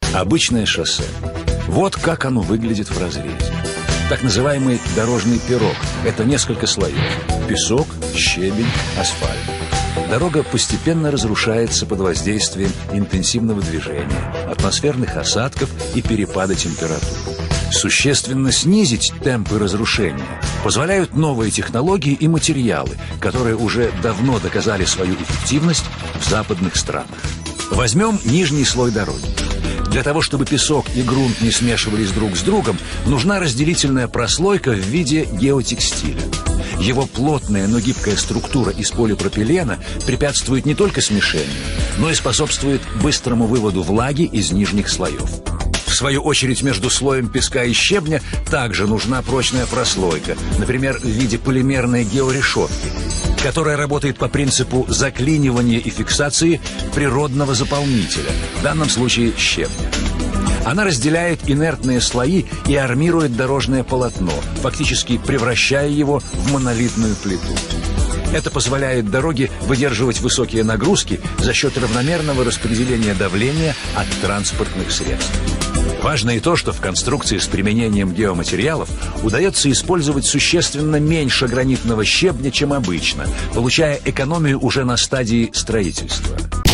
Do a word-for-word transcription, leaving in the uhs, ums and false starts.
Обычное шоссе. Вот как оно выглядит в разрезе. Так называемый дорожный пирог – это несколько слоев. Песок, щебень, асфальт. Дорога постепенно разрушается под воздействием интенсивного движения, атмосферных осадков и перепада температур. Существенно снизить темпы разрушения позволяют новые технологии и материалы, которые уже давно доказали свою эффективность в западных странах. Возьмем нижний слой дороги. Для того, чтобы песок и грунт не смешивались друг с другом, нужна разделительная прослойка в виде геотекстиля. Его плотная, но гибкая структура из полипропилена препятствует не только смешению, но и способствует быстрому выводу влаги из нижних слоев. В свою очередь, между слоем песка и щебня также нужна прочная прослойка, например, в виде полимерной георешетки, которая работает по принципу заклинивания и фиксации природного заполнителя, в данном случае щебня. Она разделяет инертные слои и армирует дорожное полотно, фактически превращая его в монолитную плиту. Это позволяет дороге выдерживать высокие нагрузки за счет равномерного распределения давления от транспортных средств. Важно и то, что в конструкции с применением геоматериалов удается использовать существенно меньше гранитного щебня, чем обычно, получая экономию уже на стадии строительства.